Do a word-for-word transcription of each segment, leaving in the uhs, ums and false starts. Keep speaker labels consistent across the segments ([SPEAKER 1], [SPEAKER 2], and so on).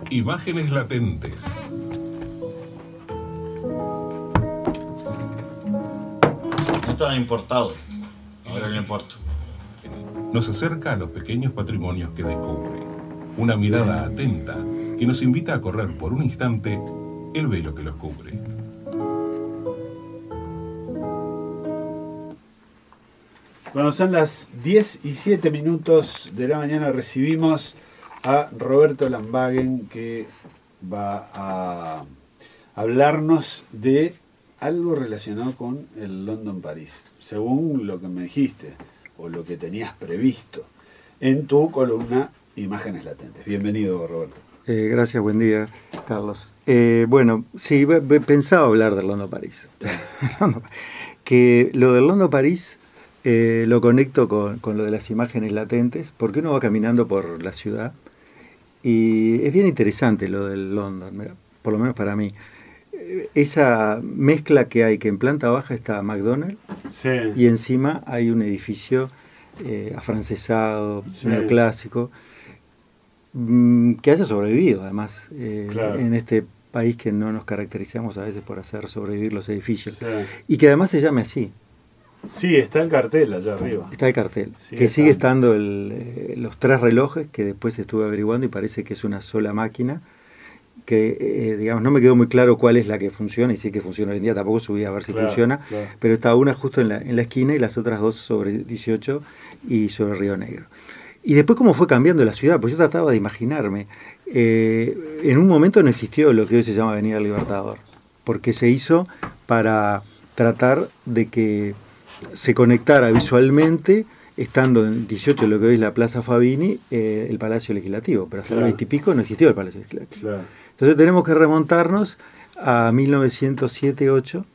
[SPEAKER 1] Imágenes latentes.
[SPEAKER 2] No estaba importado. Ahora no importa.
[SPEAKER 1] Nos acerca a los pequeños patrimonios que descubre. Una mirada atenta que nos invita a correr por un instante el velo que los cubre.
[SPEAKER 3] Cuando son las diez y siete minutos de la mañana recibimos a Roberto Lambagen, que va a hablarnos de algo relacionado con el London París, según lo que me dijiste o lo que tenías previsto en tu columna Imágenes Latentes. Bienvenido, Roberto.
[SPEAKER 4] Eh, gracias, buen día, Carlos. Eh, bueno, sí, pensaba hablar del London París. Que lo del London París eh, lo conecto con, con lo de las imágenes latentes, porque uno va caminando por la ciudad y es bien interesante lo del London, por lo menos para mí. Esa mezcla que hay, que en planta baja está McDonald's, sí, y encima hay un edificio eh, afrancesado, sí, neoclásico, mmm, que haya sobrevivido además eh, claro, en este país que no nos caracterizamos a veces por hacer sobrevivir los edificios, sí, y que además se llame así.
[SPEAKER 3] Sí, está el cartel allá arriba.
[SPEAKER 4] Está el cartel, sí, que está, sigue estando el, eh, los tres relojes, que después estuve averiguando y parece que es una sola máquina, que eh, digamos no me quedó muy claro cuál es la que funciona, y sí que funciona hoy en día, tampoco subí a ver si claro, funciona, claro, pero está una justo en la, en la esquina y las otras dos sobre dieciocho y sobre Río Negro. Y después cómo fue cambiando la ciudad, pues yo trataba de imaginarme, eh, en un momento no existió lo que hoy se llama Avenida Libertador, porque se hizo para tratar de que se conectara visualmente, estando en dieciocho, lo que hoy es la Plaza Fabini, eh, el Palacio Legislativo, pero hasta claro, el veinte y pico no existió el Palacio Legislativo. Claro. Entonces tenemos que remontarnos a mil novecientos siete ocho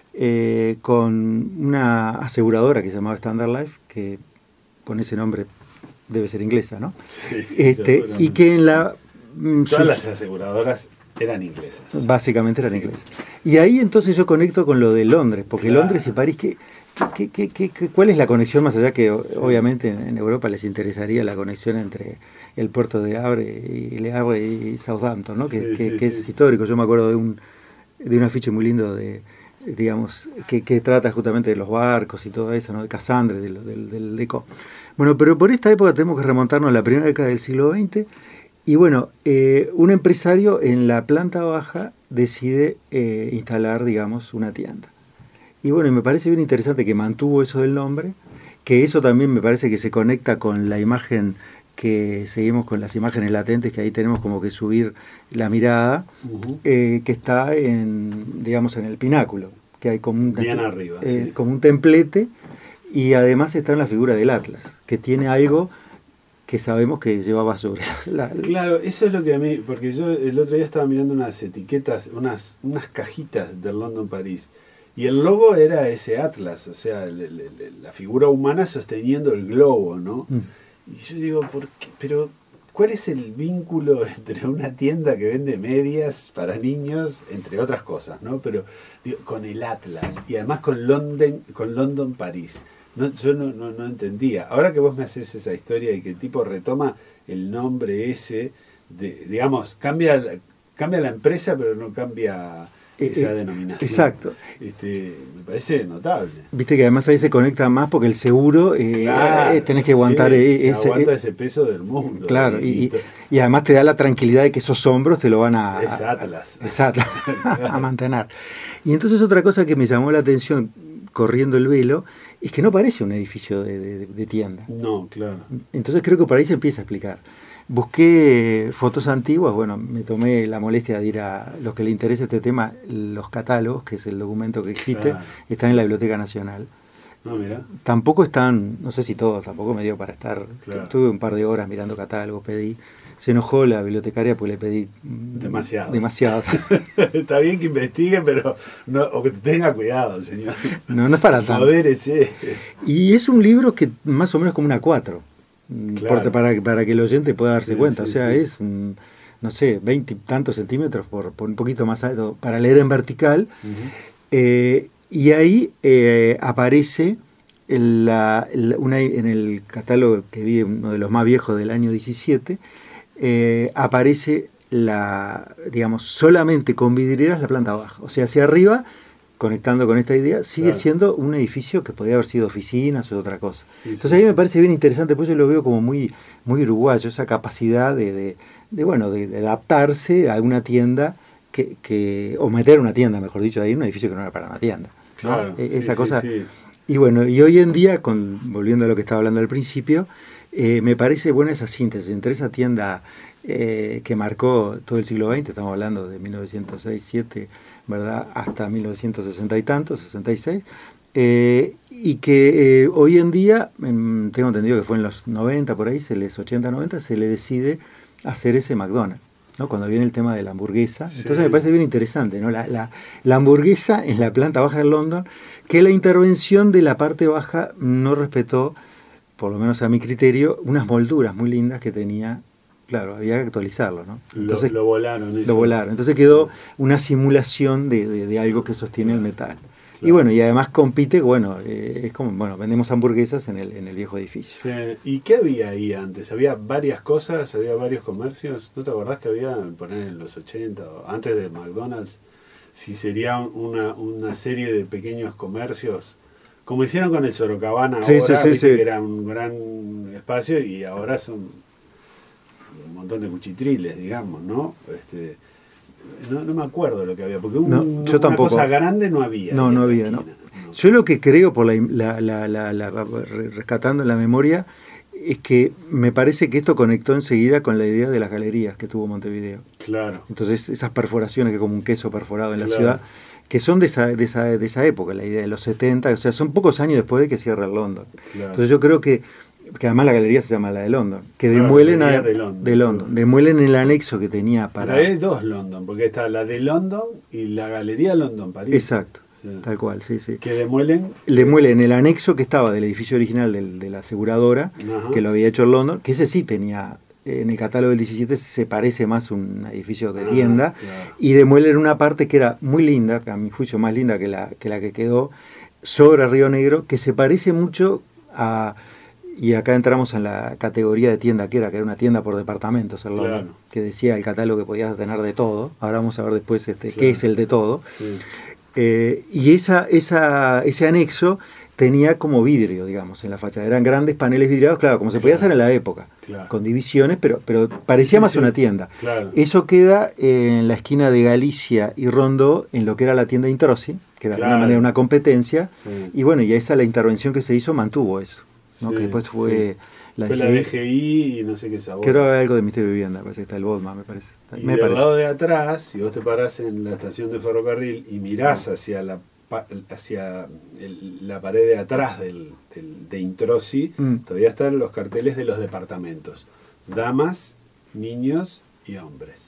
[SPEAKER 4] eh, con una aseguradora que se llamaba Standard Life, que con ese nombre debe ser inglesa, ¿no? Sí, este, y que en la...
[SPEAKER 3] Todas sus, las aseguradoras eran inglesas.
[SPEAKER 4] Básicamente eran sí, inglesas. Y ahí entonces yo conecto con lo de Londres, porque claro, Londres y París, ¿qué, qué, qué, qué, qué, ¿cuál es la conexión más allá que sí, obviamente en, en Europa les interesaría la conexión entre el puerto de Havre y Le Havre y Southampton, ¿no? Que, sí, que, sí, que sí, es histórico. Yo me acuerdo de un, de un afiche muy lindo de, digamos, que, que trata justamente de los barcos y todo eso, ¿no? De Cassandre, del, del, del Deco. Bueno, pero por esta época tenemos que remontarnos a la primera década del siglo veinte. Y bueno, eh, un empresario en la planta baja decide eh, instalar, digamos, una tienda. Y bueno, me parece bien interesante que mantuvo eso del nombre, que eso también me parece que se conecta con la imagen que seguimos con las imágenes latentes, que ahí tenemos como que subir la mirada, uh-huh, eh, que está en, digamos, en el pináculo, que hay como un,
[SPEAKER 3] bien arriba,
[SPEAKER 4] eh,
[SPEAKER 3] sí,
[SPEAKER 4] como un templete, y además está en la figura del Atlas, que tiene algo que sabemos que llevaba sobre la, la...
[SPEAKER 3] Claro, eso es lo que a mí, porque yo el otro día estaba mirando unas etiquetas, unas, unas cajitas del London París, y el logo era ese Atlas, o sea, el, el, el, la figura humana sosteniendo el globo, ¿no? Mm. Y yo digo, ¿por qué? Pero, ¿cuál es el vínculo entre una tienda que vende medias para niños, entre otras cosas, ¿no? Pero digo, con el Atlas, y además con London, con London París. No, yo no, no, no entendía. Ahora que vos me haces esa historia y que el tipo retoma el nombre ese, de, digamos, cambia, cambia la empresa, pero no cambia esa eh, denominación.
[SPEAKER 4] Exacto.
[SPEAKER 3] Este, me parece notable.
[SPEAKER 4] Viste que además ahí se conecta más porque el seguro, eh,
[SPEAKER 3] claro,
[SPEAKER 4] eh, tenés que aguantar
[SPEAKER 3] sí,
[SPEAKER 4] eh, ese,
[SPEAKER 3] aguanta
[SPEAKER 4] eh,
[SPEAKER 3] ese peso del mundo.
[SPEAKER 4] Claro, y, y, y además te da la tranquilidad de que esos hombros te lo van a...
[SPEAKER 3] Es Atlas.
[SPEAKER 4] A, es Atlas, a mantener. Y entonces otra cosa que me llamó la atención, corriendo el velo, es que no parece un edificio de, de, de tienda.
[SPEAKER 3] No, claro.
[SPEAKER 4] Entonces creo que por ahí se empieza a explicar. Busqué fotos antiguas, bueno, me tomé la molestia de ir a los que le interesa este tema, los catálogos, que es el documento que existe, claro, están en la Biblioteca Nacional.
[SPEAKER 3] No, mira.
[SPEAKER 4] Tampoco están, no sé si todos, tampoco me dio para estar, claro, tuve un par de horas mirando catálogos, pedí. Se enojó la bibliotecaria porque le pedí
[SPEAKER 3] demasiados.
[SPEAKER 4] demasiados.
[SPEAKER 3] Está bien que investigue, pero no, o que tenga cuidado, señor.
[SPEAKER 4] No, no es para tanto.
[SPEAKER 3] Modérese.
[SPEAKER 4] Y es un libro que más o menos como una cuatro,
[SPEAKER 3] claro,
[SPEAKER 4] para, para que el oyente pueda darse
[SPEAKER 3] sí,
[SPEAKER 4] cuenta.
[SPEAKER 3] Sí,
[SPEAKER 4] o sea,
[SPEAKER 3] sí.
[SPEAKER 4] es, un, no sé, veinte y tantos centímetros por, por un poquito más alto, para leer en vertical. Uh-huh. eh, y ahí eh, aparece en, la, una, en el catálogo que vi, uno de los más viejos del año diecisiete, Eh, aparece la, digamos, solamente con vidrieras la planta baja. O sea, hacia arriba, conectando con esta idea, sigue
[SPEAKER 3] claro.
[SPEAKER 4] siendo un edificio que podría haber sido oficinas o otra cosa.
[SPEAKER 3] Sí,
[SPEAKER 4] Entonces
[SPEAKER 3] sí.
[SPEAKER 4] a mí me parece bien interesante, pues yo lo veo como muy, muy uruguayo, esa capacidad de, de, de bueno, de, de adaptarse a una tienda, que, que o meter una tienda, mejor dicho, ahí en un edificio que no era para una tienda.
[SPEAKER 3] Claro,
[SPEAKER 4] ¿no? E-
[SPEAKER 3] sí,
[SPEAKER 4] esa
[SPEAKER 3] sí,
[SPEAKER 4] cosa.
[SPEAKER 3] sí.
[SPEAKER 4] Y bueno, y hoy en día, con, volviendo a lo que estaba hablando al principio, eh, me parece buena esa síntesis entre esa tienda eh, que marcó todo el siglo veinte, estamos hablando de mil novecientos seis, siete, ¿verdad? Hasta mil novecientos sesenta y tantos, sesenta y seis, eh, y que eh, hoy en día, en, tengo entendido que fue en los noventa, por ahí, se les ochenta, noventa, se le decide hacer ese McDonald's, ¿no? Cuando viene el tema de la hamburguesa.
[SPEAKER 3] Sí.
[SPEAKER 4] Entonces me parece bien interesante, ¿no? La, la, la hamburguesa en la planta baja de London, que la intervención de la parte baja no respetó, por lo menos a mi criterio, unas molduras muy lindas que tenía. Claro, había que actualizarlo, ¿no? Entonces,
[SPEAKER 3] lo, lo volaron eso.
[SPEAKER 4] Lo volaron. Entonces quedó una simulación de, de, de algo que sostiene
[SPEAKER 3] claro,
[SPEAKER 4] el metal.
[SPEAKER 3] Claro.
[SPEAKER 4] Y bueno, y además compite, bueno, eh, es como, bueno, vendemos hamburguesas en el, en el viejo edificio.
[SPEAKER 3] Sí. ¿Y qué había ahí antes? ¿Había varias cosas? ¿Había varios comercios? ¿No te acordás que había, poner en los ochenta, o antes de McDonald's, si sería una, una serie de pequeños comercios, como hicieron con el Sorocabana
[SPEAKER 4] Sí,
[SPEAKER 3] ahora,
[SPEAKER 4] sí, sí,
[SPEAKER 3] viste
[SPEAKER 4] sí.
[SPEAKER 3] que era un gran espacio y ahora son un montón de cuchitriles, digamos, ¿no? Este, no, no me acuerdo lo que había, porque un,
[SPEAKER 4] No,
[SPEAKER 3] una,
[SPEAKER 4] yo tampoco.
[SPEAKER 3] cosa grande no había.
[SPEAKER 4] No,
[SPEAKER 3] ahí en
[SPEAKER 4] no
[SPEAKER 3] la
[SPEAKER 4] había,
[SPEAKER 3] esquina,
[SPEAKER 4] no. Yo lo que creo, por la, la, la, la, la, rescatando en la memoria, es que me parece que esto conectó enseguida con la idea de las galerías que tuvo Montevideo.
[SPEAKER 3] Claro.
[SPEAKER 4] Entonces, esas perforaciones que como un queso perforado en la
[SPEAKER 3] Claro.
[SPEAKER 4] ciudad, que son de esa, de, esa, de esa época, la idea de los setenta, o sea, son pocos años después de que cierra el London.
[SPEAKER 3] Claro.
[SPEAKER 4] Entonces yo creo que, que además la galería se llama la de London, que
[SPEAKER 3] Claro,
[SPEAKER 4] demuelen,
[SPEAKER 3] Galería
[SPEAKER 4] a-
[SPEAKER 3] de London,
[SPEAKER 4] de London,
[SPEAKER 3] sí.
[SPEAKER 4] demuelen el anexo que tenía para...
[SPEAKER 3] Pero hay dos London, porque está la de London y la Galería London París.
[SPEAKER 4] Exacto,
[SPEAKER 3] Sí.
[SPEAKER 4] tal cual, sí, sí.
[SPEAKER 3] Que demuelen.
[SPEAKER 4] Demuelen el anexo que estaba del edificio original del- de la aseguradora,
[SPEAKER 3] Ajá.
[SPEAKER 4] que lo había hecho en London, que ese sí tenía, eh, en el catálogo del diecisiete se parece más a un edificio de
[SPEAKER 3] Ah,
[SPEAKER 4] tienda,
[SPEAKER 3] claro.
[SPEAKER 4] y demuelen una parte que era muy linda, a mi juicio más linda que la que, la que quedó sobre Río Negro, que se parece mucho a... Y acá entramos en la categoría de tienda que era, que era una tienda por departamentos, el London,
[SPEAKER 3] Claro.
[SPEAKER 4] que decía el catálogo que podías tener de todo. Ahora vamos a ver después este,
[SPEAKER 3] Claro.
[SPEAKER 4] qué es el de todo.
[SPEAKER 3] Sí.
[SPEAKER 4] Eh, y esa, esa, ese anexo tenía como vidrio, digamos, en la fachada. Eran grandes paneles vidriados, claro, como se podía
[SPEAKER 3] Claro.
[SPEAKER 4] hacer en la época,
[SPEAKER 3] Claro.
[SPEAKER 4] con divisiones, pero, pero parecía
[SPEAKER 3] Sí,
[SPEAKER 4] más
[SPEAKER 3] sí.
[SPEAKER 4] una tienda.
[SPEAKER 3] Claro.
[SPEAKER 4] Eso queda en la esquina de Galicia y Rondó, en lo que era la tienda Introssi, que era de
[SPEAKER 3] Claro.
[SPEAKER 4] alguna manera una competencia.
[SPEAKER 3] Sí.
[SPEAKER 4] Y bueno, y esa la intervención que se hizo mantuvo eso, ¿no?
[SPEAKER 3] Sí,
[SPEAKER 4] que después fue la
[SPEAKER 3] Fue
[SPEAKER 4] D
[SPEAKER 3] la
[SPEAKER 4] G I,
[SPEAKER 3] D G I y no sé qué sabor.
[SPEAKER 4] que era algo de Ministerio de Vivienda, parece que está el BODMA, me parece.
[SPEAKER 3] Y
[SPEAKER 4] me
[SPEAKER 3] del
[SPEAKER 4] parece.
[SPEAKER 3] lado de atrás, si vos te parás en la estación de ferrocarril y mirás hacia la pa- hacia el- la pared de atrás del, del- de Introssi,
[SPEAKER 4] Mm.
[SPEAKER 3] todavía están los carteles de los departamentos. Damas, niños y hombres.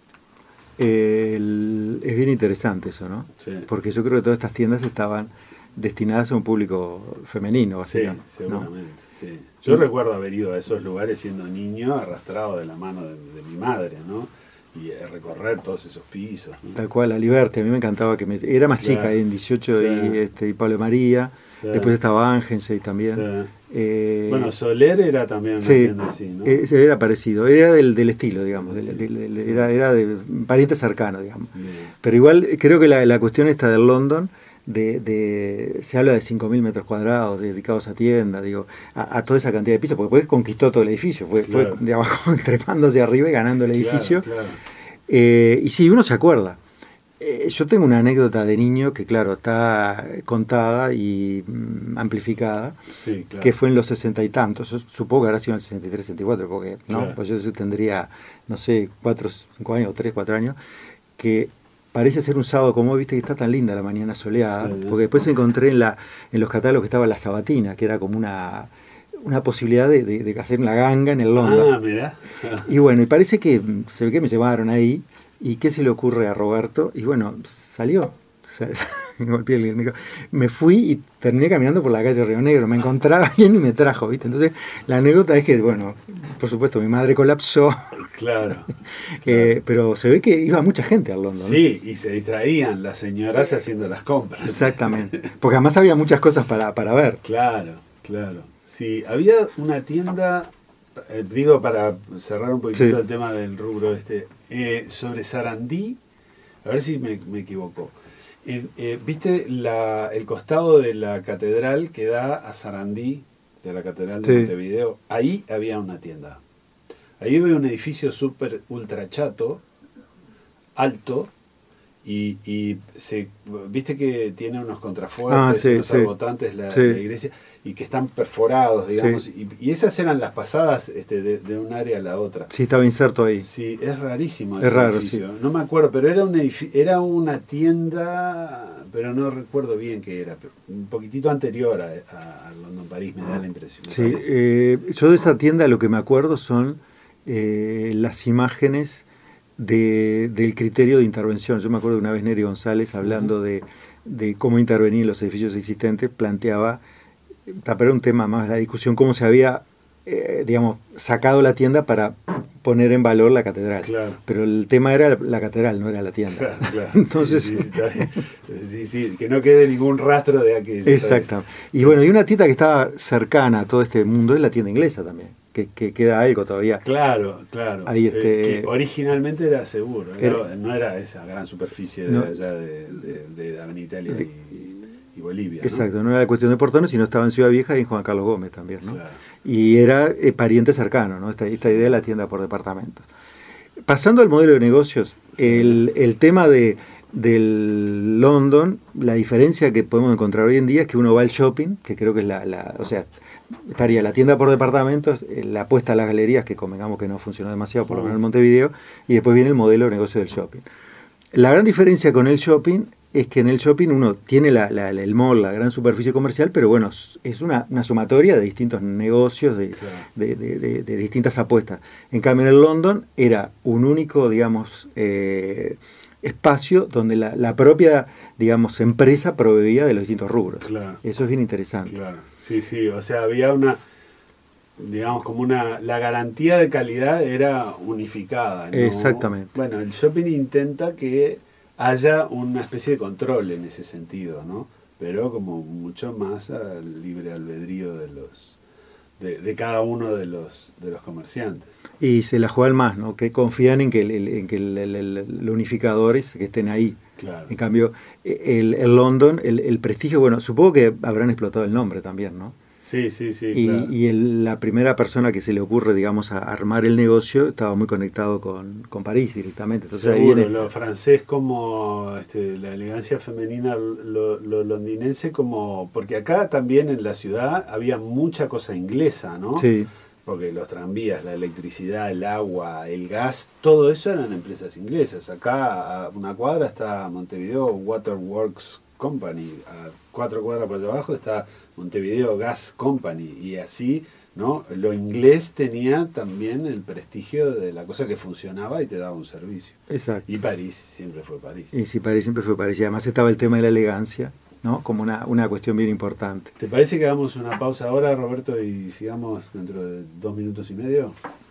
[SPEAKER 4] El- es bien interesante eso, ¿no?
[SPEAKER 3] Sí.
[SPEAKER 4] Porque yo creo que todas estas tiendas estaban destinadas a un público femenino,
[SPEAKER 3] Sí,
[SPEAKER 4] básicamente, ¿no?
[SPEAKER 3] seguramente. Sí. Yo
[SPEAKER 4] Y-
[SPEAKER 3] recuerdo haber ido a esos lugares siendo niño, arrastrado de la mano de, de mi madre, ¿no? Y eh, recorrer todos esos pisos, ¿no?
[SPEAKER 4] Tal cual, la Liberty, a mí me encantaba que me... Era más
[SPEAKER 3] Claro.
[SPEAKER 4] chica, en dieciocho
[SPEAKER 3] Sí.
[SPEAKER 4] y, este, y Pablo María,
[SPEAKER 3] Sí.
[SPEAKER 4] después estaba Ángense también.
[SPEAKER 3] Sí.
[SPEAKER 4] Eh,
[SPEAKER 3] Bueno, Soler era también una
[SPEAKER 4] sí,
[SPEAKER 3] tienda así, ¿no?
[SPEAKER 4] eh, era parecido, era del, del estilo, digamos, del-
[SPEAKER 3] Sí,
[SPEAKER 4] del- del-
[SPEAKER 3] sí.
[SPEAKER 4] era, era de pariente cercano, digamos.
[SPEAKER 3] Bien.
[SPEAKER 4] Pero igual eh, creo que la, la cuestión esta del London, de, de, se habla de cinco mil metros cuadrados dedicados a tiendas, digo, a, a toda esa cantidad de pisos, porque después conquistó todo el edificio, fue,
[SPEAKER 3] Claro.
[SPEAKER 4] fue de abajo trepándose arriba y ganando el
[SPEAKER 3] Claro,
[SPEAKER 4] edificio.
[SPEAKER 3] claro.
[SPEAKER 4] Eh, y sí, uno se acuerda. Eh, yo tengo una anécdota de niño que, claro, está contada y mm, amplificada,
[SPEAKER 3] Sí, claro.
[SPEAKER 4] que fue en los sesenta y tantos. Yo supongo que habrá sido en el sesenta y tres, sesenta y cuatro, porque no,
[SPEAKER 3] Claro.
[SPEAKER 4] pues yo tendría, no sé, cuatro, cinco años, tres, cuatro años, que parece ser un sábado como hoy, viste que está tan linda la mañana soleada,
[SPEAKER 3] Sí.
[SPEAKER 4] porque después encontré en, la, en los catálogos que estaba la sabatina, que era como una, una posibilidad de, de, de hacer una ganga en el London.
[SPEAKER 3] Ah, mirá.
[SPEAKER 4] Y bueno, y parece que mm, se ve que me llevaron ahí. ¿Y qué se le ocurre a Roberto? Y bueno, salió. Sa- golpeé el micro. Me fui y terminé caminando por la calle Río Negro. Me encontraba alguien y me trajo, ¿viste? Entonces, la anécdota es que, bueno, por supuesto, mi madre colapsó.
[SPEAKER 3] Claro.
[SPEAKER 4] eh, pero se ve que iba mucha gente al London. ¿no?
[SPEAKER 3] Sí, y se distraían las señoras haciendo las compras.
[SPEAKER 4] Exactamente. Porque además había muchas cosas para, para ver.
[SPEAKER 3] Claro, claro. Sí, había una tienda eh, digo para cerrar un poquito
[SPEAKER 4] Sí.
[SPEAKER 3] el tema del rubro este, eh, sobre Sarandí, a ver si me, me equivoco. Eh, eh, ¿Viste la, el costado de la catedral que da a Sarandí, de la catedral de
[SPEAKER 4] Sí.
[SPEAKER 3] Montevideo? Ahí había una tienda. Ahí había un edificio súper ultra chato, alto, y, y se, viste que tiene unos contrafuertes,
[SPEAKER 4] Ah, sí,
[SPEAKER 3] unos
[SPEAKER 4] sí.
[SPEAKER 3] arbotantes la,
[SPEAKER 4] Sí.
[SPEAKER 3] la iglesia, y que están perforados, digamos,
[SPEAKER 4] Sí.
[SPEAKER 3] y, y esas eran las pasadas este, de, de un área a la otra.
[SPEAKER 4] Sí, estaba inserto ahí.
[SPEAKER 3] Sí, es rarísimo
[SPEAKER 4] Es
[SPEAKER 3] ese
[SPEAKER 4] raro,
[SPEAKER 3] edificio. No me acuerdo, pero era un edifi- era una tienda, pero no recuerdo bien qué era, pero un poquitito anterior a, a, a London París, me da la impresión. me
[SPEAKER 4] Sí,
[SPEAKER 3] parece.
[SPEAKER 4] eh, yo de esa tienda lo que me acuerdo son eh, las imágenes de, del criterio de intervención. Yo me acuerdo de una vez Neri González hablando de, de cómo intervenir en los edificios existentes, planteaba, pero era un tema más, la discusión, cómo se había, eh, digamos, sacado la tienda para poner en valor la catedral.
[SPEAKER 3] Claro.
[SPEAKER 4] Pero el tema era la, la catedral, no era la tienda.
[SPEAKER 3] Claro, claro.
[SPEAKER 4] Entonces,
[SPEAKER 3] sí, sí, sí, está bien. sí, sí, que no quede ningún rastro de aquello.
[SPEAKER 4] exacto. Y bueno, y una tienda que estaba cercana a todo este mundo es la tienda inglesa también, que, que queda algo todavía.
[SPEAKER 3] Claro, claro.
[SPEAKER 4] Ahí este-
[SPEAKER 3] Eh, que originalmente era seguro, era-
[SPEAKER 4] Era-
[SPEAKER 3] no era esa gran superficie de
[SPEAKER 4] No.
[SPEAKER 3] allá de, de, de Avenida Italia y, y Bolivia. ¿no?
[SPEAKER 4] Exacto, no era cuestión de portones, sino estaba en Ciudad Vieja y en Juan Carlos Gómez también, ¿no?
[SPEAKER 3] Claro.
[SPEAKER 4] Y era eh, pariente cercano, ¿no? Esta, esta idea de la tienda por departamentos. Pasando al modelo de negocios,
[SPEAKER 3] Sí.
[SPEAKER 4] el, el tema de, del London, la diferencia que podemos encontrar hoy en día es que uno va al shopping, que creo que es la, la o sea, estaría la tienda por departamentos, eh, la apuesta a las galerías, que convengamos que no funcionó demasiado, por lo
[SPEAKER 3] Mm.
[SPEAKER 4] menos en Montevideo, y después viene el modelo de negocio del shopping. La gran diferencia con el shopping es que en el shopping uno tiene la, la- el mall, la gran superficie comercial, pero bueno, es una, una sumatoria de distintos negocios, de,
[SPEAKER 3] Claro.
[SPEAKER 4] de, de- de- de distintas apuestas. En cambio, en el London era un único, digamos, eh, espacio donde la, la propia, digamos, empresa proveía de los distintos rubros.
[SPEAKER 3] Claro.
[SPEAKER 4] Eso es bien interesante.
[SPEAKER 3] Claro, sí, sí, o sea, había una, digamos, como una, la garantía de calidad era unificada, ¿no?
[SPEAKER 4] Exactamente.
[SPEAKER 3] Bueno, el shopping intenta que haya una especie de control en ese sentido, ¿no? Pero como mucho más al libre albedrío de los, de, de cada uno de los, de los comerciantes.
[SPEAKER 4] Y se la juegan más, ¿no? Que confían en que el, el- en que el, el- el- los unificadores que estén ahí.
[SPEAKER 3] Claro.
[SPEAKER 4] En cambio, el, el London, el, el prestigio, bueno, supongo que habrán explotado el nombre también, ¿no?
[SPEAKER 3] Sí, sí, sí,
[SPEAKER 4] Y,
[SPEAKER 3] claro.
[SPEAKER 4] y el- la primera persona que se le ocurre, digamos, a armar el negocio estaba muy conectado con, con París directamente. Entonces ahí
[SPEAKER 3] Seguro,
[SPEAKER 4] viene,
[SPEAKER 3] lo francés como este, la elegancia femenina, lo, lo londinense como... Porque acá también en la ciudad había mucha cosa inglesa, ¿no?
[SPEAKER 4] sí,
[SPEAKER 3] Porque los tranvías, la electricidad, el agua, el gas, todo eso eran empresas inglesas. Acá a una cuadra está Montevideo Waterworks Company, a cuatro cuadras para allá abajo está Montevideo Gas Company, y así, ¿no? Lo inglés tenía también el prestigio de la cosa que funcionaba y te daba un servicio.
[SPEAKER 4] exacto.
[SPEAKER 3] Y París siempre fue París.
[SPEAKER 4] Y sí, París siempre fue París. Y además estaba el tema de la elegancia, ¿no? Como una, una cuestión bien importante.
[SPEAKER 3] ¿Te parece que hagamos una pausa ahora, Roberto, y sigamos dentro de dos minutos y medio?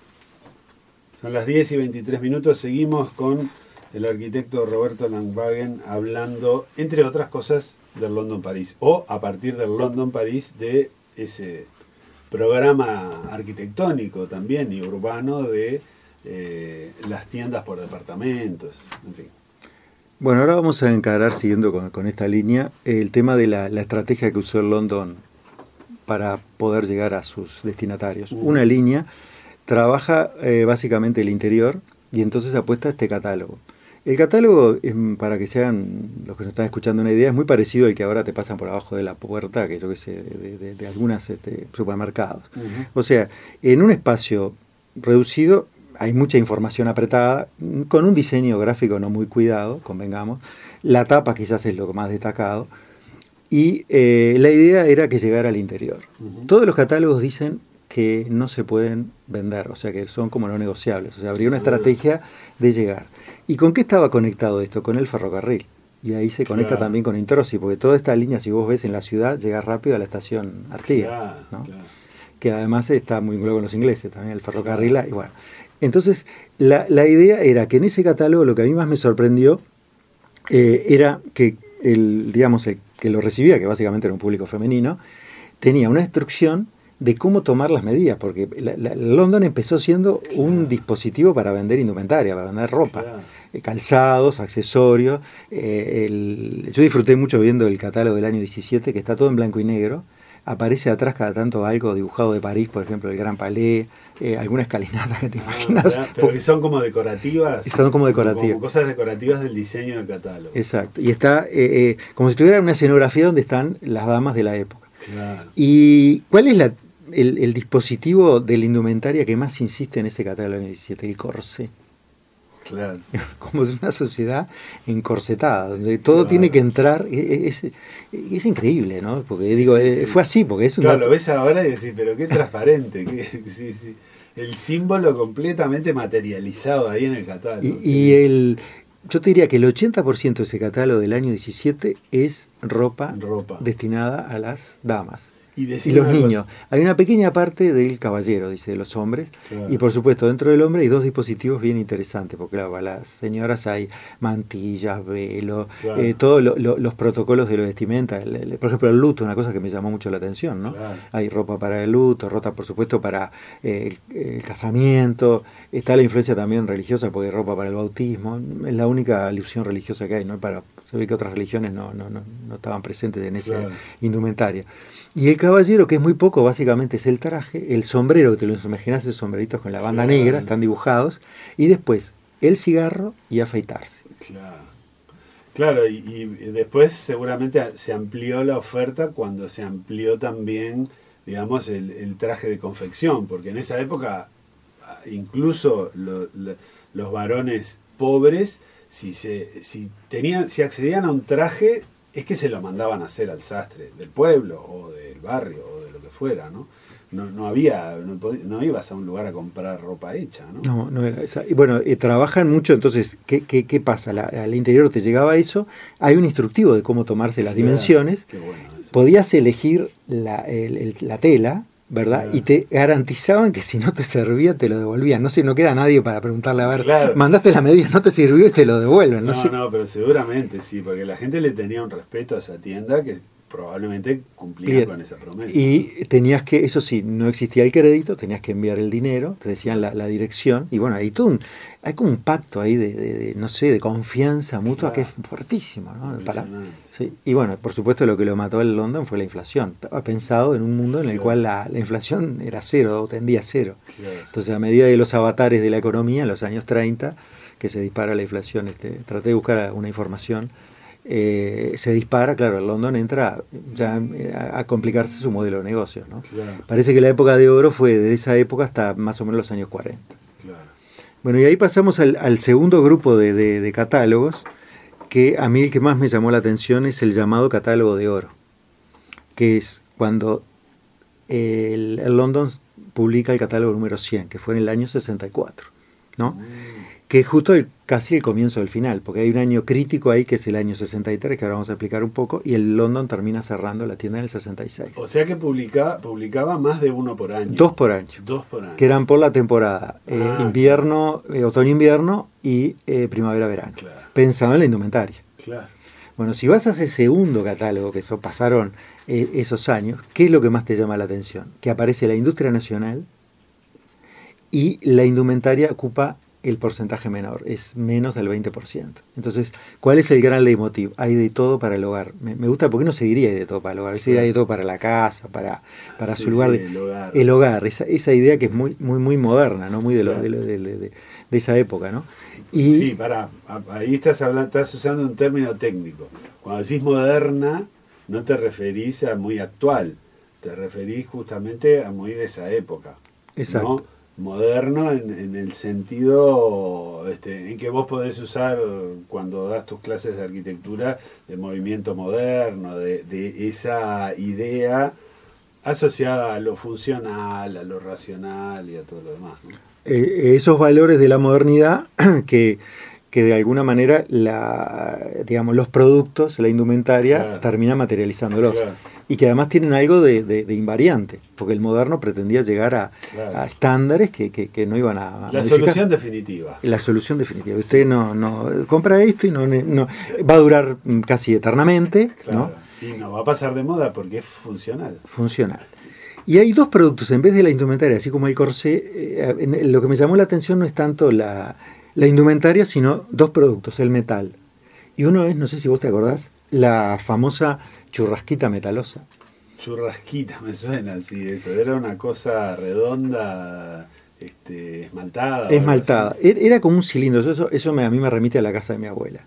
[SPEAKER 3] Son las diez y veintitrés minutos, seguimos con el arquitecto Roberto Langwagen hablando, entre otras cosas, del London París, o a partir del London París de ese programa arquitectónico también y urbano de eh, las tiendas por departamentos, en fin.
[SPEAKER 4] Bueno, ahora vamos a encarar, siguiendo con, con esta línea, el tema de la, la estrategia que usó el London para poder llegar a sus destinatarios.
[SPEAKER 3] Uh.
[SPEAKER 4] Una línea trabaja eh, básicamente el interior y entonces apuesta a este catálogo. El catálogo, es, para que sean los que nos están escuchando una idea, es muy parecido al que ahora te pasan por abajo de la puerta, que yo que sé, de, de, de algunos este, supermercados.
[SPEAKER 3] Uh-huh.
[SPEAKER 4] O sea, en un espacio reducido hay mucha información apretada, con un diseño gráfico no muy cuidado, convengamos. La tapa quizás es lo más destacado. Y eh, la idea era que llegara al interior.
[SPEAKER 3] Uh-huh.
[SPEAKER 4] Todos los catálogos dicen que no se pueden vender, o sea que son como no negociables. O sea, habría una
[SPEAKER 3] Ah.
[SPEAKER 4] estrategia de llegar. ¿Y con qué estaba conectado esto? Con el ferrocarril. Y ahí se conecta
[SPEAKER 3] Claro.
[SPEAKER 4] también con Introsi, porque toda esta línea, si vos ves en la ciudad, llega rápido a la estación Artigas,
[SPEAKER 3] Claro,
[SPEAKER 4] ¿no?
[SPEAKER 3] claro.
[SPEAKER 4] Que además está muy vinculado con los ingleses, también el ferrocarril. Y bueno. Entonces, la, la idea era que en ese catálogo lo que a mí más me sorprendió eh, era que el, digamos, el que lo recibía, que básicamente era un público femenino, tenía una instrucción de cómo tomar las medidas, porque la, la, London empezó siendo claro. un dispositivo para vender indumentaria, para vender ropa, claro. eh, calzados, accesorios. Eh, el, yo disfruté mucho viendo el catálogo del año diecisiete, que está todo en blanco y negro. Aparece atrás cada tanto algo dibujado de París, por ejemplo, el Gran Palais, eh, alguna escalinata que te ah, imaginas.
[SPEAKER 3] Pero que son como decorativas.
[SPEAKER 4] Son como decorativas.
[SPEAKER 3] Como cosas decorativas del diseño del catálogo.
[SPEAKER 4] Exacto. Y está eh, eh, como si tuviera una escenografía donde están las damas de la época.
[SPEAKER 3] Claro.
[SPEAKER 4] ¿Y cuál es la, el, el dispositivo de la indumentaria que más insiste en ese catálogo del diecisiete? El corsé.
[SPEAKER 3] Claro.
[SPEAKER 4] Como es una sociedad encorsetada, donde todo
[SPEAKER 3] claro.
[SPEAKER 4] tiene que entrar, es, es, es increíble, ¿no? Porque sí, digo, sí, sí. fue así, porque es un
[SPEAKER 3] Claro, dato... lo ves ahora y decís, pero qué transparente, qué, sí, sí. El símbolo completamente materializado ahí en el catálogo.
[SPEAKER 4] Y, y el, yo te diría que el ochenta por ciento de ese catálogo del año diecisiete es ropa,
[SPEAKER 3] ropa.
[SPEAKER 4] destinada a las damas.
[SPEAKER 3] Y,
[SPEAKER 4] y los niños. Hay una pequeña parte del caballero, dice, de los hombres. Claro. Y por supuesto, dentro del hombre hay dos dispositivos bien interesantes, porque claro, para las señoras hay mantillas, velos, claro. eh, todos lo, lo, los protocolos de la vestimenta. El, el, por ejemplo, el luto, una cosa que me llamó mucho la atención, ¿no?
[SPEAKER 3] Claro.
[SPEAKER 4] Hay ropa para el luto, ropa por supuesto para eh, el, el casamiento. Está la influencia también religiosa, porque hay ropa para el bautismo. Es la única alusión religiosa que hay, ¿no? Para, se ve que otras religiones no, no, no, no estaban presentes en esa claro. indumentaria. Y el caballero, que es muy poco, básicamente es el traje, el sombrero, que te lo imaginas, esos sombreritos con la banda claro. negra, están dibujados, y después el cigarro y afeitarse.
[SPEAKER 3] Claro, claro y, y después seguramente se amplió la oferta cuando se amplió también, digamos, el, el traje de confección, porque en esa época incluso lo, lo, los varones pobres, si, se, si, tenían, si accedían a un traje, es que se lo mandaban a hacer al sastre del pueblo o del barrio o de lo que fuera, ¿no? No, no había, no, no ibas a un lugar a comprar ropa hecha, ¿no?
[SPEAKER 4] No, no era esa. Y bueno, eh, trabajan mucho, entonces, ¿qué, qué, qué pasa? La, al interior te llegaba eso, hay un instructivo de cómo tomarse las sí, dimensiones, qué bueno eso. Podías elegir la, el, el, la tela, ¿verdad? Claro. Y te garantizaban que si no te servía te lo devolvían. No sé, no queda nadie para preguntarle, a ver, claro. mandaste la medida, no te sirvió y te lo devuelven.
[SPEAKER 3] No,
[SPEAKER 4] no, sé.
[SPEAKER 3] no, pero seguramente sí, porque la gente le tenía un respeto a esa tienda que probablemente cumplía Bien. con esa promesa.
[SPEAKER 4] Y ¿no? tenías que, eso sí, no existía el crédito, tenías que enviar el dinero, te decían la, la dirección, y bueno, hay todo un, hay como un pacto ahí de, de, de no sé, de confianza mutua claro. que es fuertísimo, ¿no? Para, sí. Y bueno, por supuesto lo que lo mató en London fue la inflación. Estaba pensado en un mundo en el claro. cual la, la inflación era cero, o tendía a cero. Claro. Entonces, a medida de los avatares de la economía, en los años treinta, que se dispara la inflación, este, traté de buscar una información, Eh, se dispara, claro, el London entra ya a, a complicarse su modelo de negocio, ¿no?
[SPEAKER 3] Claro.
[SPEAKER 4] Parece que la época de oro fue de esa época hasta más o menos los años cuarenta.
[SPEAKER 3] Claro.
[SPEAKER 4] Bueno, y ahí pasamos al, al segundo grupo de, de, de catálogos, que a mí el que más me llamó la atención es el llamado catálogo de oro, que es cuando el, el London publica el catálogo número cien, que fue en el año sesenta y cuatro, ¿no? Mm. Que es justo el, casi el comienzo del final, porque hay un año crítico ahí que es el año sesenta y tres, que ahora vamos a explicar un poco, y el London termina cerrando la tienda en el sesenta y seis.
[SPEAKER 3] O sea que publica, publicaba más de uno por año.
[SPEAKER 4] Dos por año.
[SPEAKER 3] Dos por año.
[SPEAKER 4] Que eran por la temporada, eh, ah, invierno, eh, otoño-invierno y eh, primavera-verano. Claro. Pensado en la indumentaria.
[SPEAKER 3] Claro.
[SPEAKER 4] Bueno, si vas a ese segundo catálogo, que eso pasaron eh, esos años, ¿qué es lo que más te llama la atención? Que aparece la industria nacional y la indumentaria ocupa el porcentaje menor, es menos del veinte por ciento. Entonces, ¿cuál es el gran leitmotiv? Hay de todo para el hogar. Me, me gusta, porque no se diría hay de todo para el hogar, se diría hay de todo para la casa, para, para
[SPEAKER 3] sí,
[SPEAKER 4] su lugar.
[SPEAKER 3] Sí,
[SPEAKER 4] de,
[SPEAKER 3] el hogar.
[SPEAKER 4] El hogar, esa, esa idea que es muy muy muy moderna, ¿no? Muy de, lo, claro. de, lo, de, de, de, de esa época, ¿no? Y,
[SPEAKER 3] sí, pará, ahí estás hablando, estás usando un término técnico. Cuando decís moderna, no te referís a muy actual, te referís justamente a muy de esa época.
[SPEAKER 4] Exacto.
[SPEAKER 3] ¿no? Moderno en, en el sentido este, en que vos podés usar cuando das tus clases de arquitectura de movimiento moderno, de, de esa idea asociada a lo funcional, a lo racional y a todo lo demás, ¿no?
[SPEAKER 4] Eh, esos valores de la modernidad que, que de alguna manera la, digamos, los productos, la indumentaria, claro. termina materializándolos. Claro. Y que además tienen algo de, de, de invariante, porque el moderno pretendía llegar a, claro. a estándares que, que, que no iban a, a
[SPEAKER 3] La
[SPEAKER 4] modificar.
[SPEAKER 3] solución definitiva.
[SPEAKER 4] La solución definitiva. Sí. Usted no, no compra esto y no, no va a durar casi eternamente.
[SPEAKER 3] Claro.
[SPEAKER 4] ¿no?
[SPEAKER 3] Y no va a pasar de moda porque es funcional.
[SPEAKER 4] Funcional. Y hay dos productos, en vez de la indumentaria, así como el corsé, eh, en, lo que me llamó la atención no es tanto la, la indumentaria, sino dos productos, el metal. Y uno es, no sé si vos te acordás, la famosa churrasquita metalosa.
[SPEAKER 3] Churrasquita, me suena así eso. Era una cosa redonda, este, esmaltada.
[SPEAKER 4] Esmaltada. Era como un cilindro. Eso, eso me, a mí me remite a la casa de mi abuela.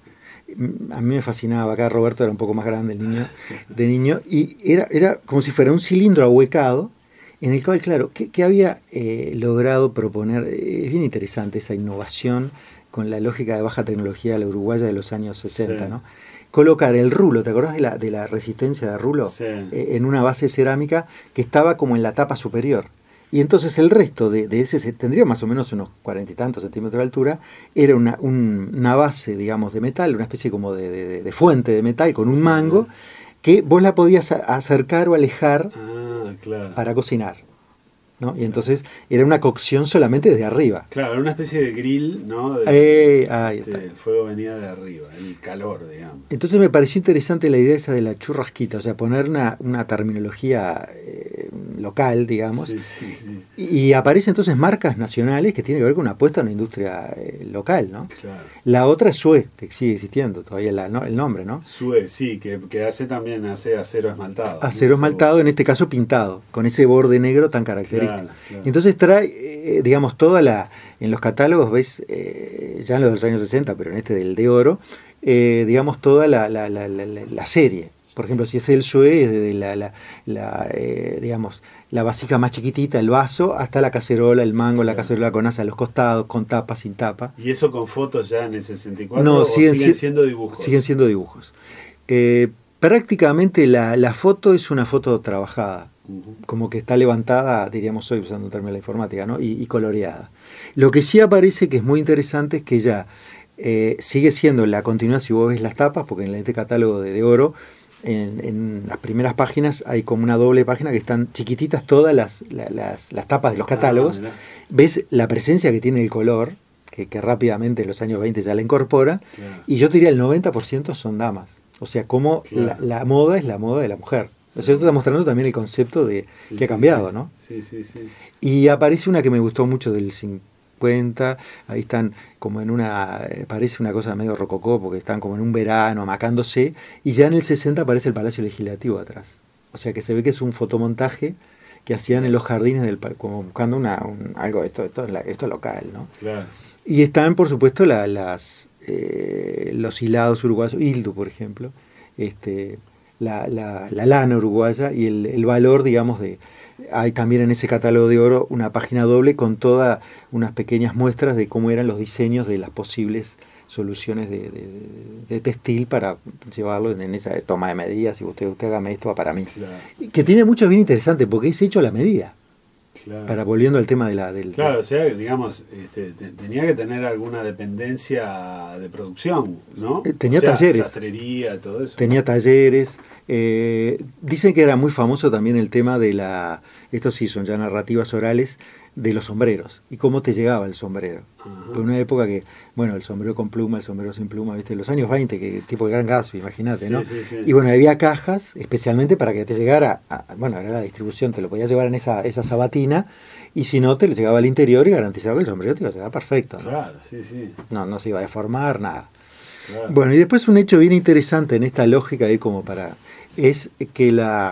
[SPEAKER 4] A mí me fascinaba. Acá Roberto era un poco más grande el niño, de niño. Y era, era como si fuera un cilindro ahuecado en el cual, claro, que, que había eh, logrado proponer. Es bien interesante esa innovación con la lógica de baja tecnología de la uruguaya de los años sesenta, sí. ¿no? Colocar el rulo, ¿te acordás de la, de la resistencia de rulo?
[SPEAKER 3] Sí.
[SPEAKER 4] Eh, en una base cerámica que estaba como en la tapa superior. Y entonces el resto de, de ese, tendría más o menos unos cuarenta y tantos centímetros de altura, era una, un, una base, digamos, de metal, una especie como de, de, de fuente de metal con un sí, mango, ¿no? Que vos la podías acercar o alejar
[SPEAKER 3] ah, claro.
[SPEAKER 4] para cocinar, ¿no? Y entonces era una cocción solamente desde arriba.
[SPEAKER 3] Claro, era una especie de grill, ¿no? De,
[SPEAKER 4] eh, ahí
[SPEAKER 3] este,
[SPEAKER 4] está.
[SPEAKER 3] El fuego venía de arriba, el calor, digamos.
[SPEAKER 4] Entonces me pareció interesante la idea esa de la churrasquita, o sea, poner una, una terminología eh, local, digamos.
[SPEAKER 3] Sí, sí, sí.
[SPEAKER 4] Y, y aparecen entonces marcas nacionales que tienen que ver con una apuesta a una industria eh, local, ¿no?
[SPEAKER 3] Claro.
[SPEAKER 4] La otra es Sue, que sigue existiendo todavía la, ¿no? el nombre, ¿no?
[SPEAKER 3] Sue, sí, que, que hace también hace acero esmaltado.
[SPEAKER 4] Acero
[SPEAKER 3] ¿no?
[SPEAKER 4] esmaltado, en este caso pintado, con ese borde negro tan característico. Claro, claro. Entonces trae, eh, digamos, toda la... En los catálogos ves, eh, ya en los de los años sesenta, pero en este del de oro, eh, digamos, toda la, la, la, la, la serie. Por ejemplo, si es el Sue, es desde la, la, la eh, digamos, la vasija más chiquitita, el vaso, hasta la cacerola, el mango, la cacerola con asa a los costados, con tapa, sin tapa.
[SPEAKER 3] ¿Y eso con fotos ya en el sesenta y cuatro?
[SPEAKER 4] No,
[SPEAKER 3] ¿o
[SPEAKER 4] siguen,
[SPEAKER 3] siguen siendo dibujos?
[SPEAKER 4] Siguen siendo dibujos. Eh, prácticamente la, la foto es una foto trabajada, uh-huh. como que está levantada, diríamos hoy usando un término de la informática, ¿no? y, y coloreada. Lo que sí aparece, que es muy interesante, es que ya eh, sigue siendo la continuidad, si vos ves las tapas, porque en este catálogo de, de oro, en, en las primeras páginas hay como una doble página que están chiquititas todas las, la, las, las tapas de los catálogos. Ah, ves la presencia que tiene el color, que, que rápidamente en los años veinte ya la incorporan, claro. y yo te diría el noventa por ciento son damas. O sea, como claro. la, la moda es la moda de la mujer. Sí. O sea, esto está mostrando también el concepto de sí, que ha cambiado,
[SPEAKER 3] sí,
[SPEAKER 4] ¿no?
[SPEAKER 3] Sí, sí, sí.
[SPEAKER 4] Y aparece una que me gustó mucho del cincuenta, ahí están como en una, parece una cosa medio rococó, porque están como en un verano, amacándose, y ya en el sesenta aparece el Palacio Legislativo atrás. O sea que se ve que es un fotomontaje que hacían en los jardines del como buscando una, un, algo de esto, esto, esto local, ¿no?
[SPEAKER 3] Claro.
[SPEAKER 4] Y están, por supuesto, la, las eh, los hilados uruguayos, Hildu, por ejemplo, este, la, la, la lana uruguaya y el, el valor, digamos, de... Hay también en ese catálogo de oro una página doble con todas unas pequeñas muestras de cómo eran los diseños de las posibles soluciones de, de, de textil para llevarlo en esa toma de medidas. Si usted, usted hágame esto para mí. Claro. Que tiene mucho bien interesante porque es hecho a la medida. Claro. Para volviendo al tema de la... Del,
[SPEAKER 3] claro, de... o sea, digamos, este, te, tenía que tener alguna dependencia de producción, ¿no?
[SPEAKER 4] Tenía
[SPEAKER 3] o sea,
[SPEAKER 4] talleres.
[SPEAKER 3] Sastrería, todo eso.
[SPEAKER 4] Tenía talleres. Eh, dicen que era muy famoso también el tema de la... Estos sí son ya narrativas orales de los sombreros. Y cómo te llegaba el sombrero. Uh-huh. Fue una época que, bueno, el sombrero con pluma, el sombrero sin pluma, ¿viste? Los años veinte, que tipo de Gran Gatsby, imagínate, sí, ¿no?
[SPEAKER 3] Sí, sí.
[SPEAKER 4] Y bueno, había cajas especialmente para que te llegara, a, bueno, era la distribución, te lo podías llevar en esa, esa sabatina, y si no, te lo llegaba al interior y garantizaba que el sombrero te iba a llegar perfecto, ¿no?
[SPEAKER 3] Claro, sí, sí.
[SPEAKER 4] No, no se iba a deformar, nada.
[SPEAKER 3] Claro.
[SPEAKER 4] Bueno, y después un hecho bien interesante en esta lógica ahí como para... es que la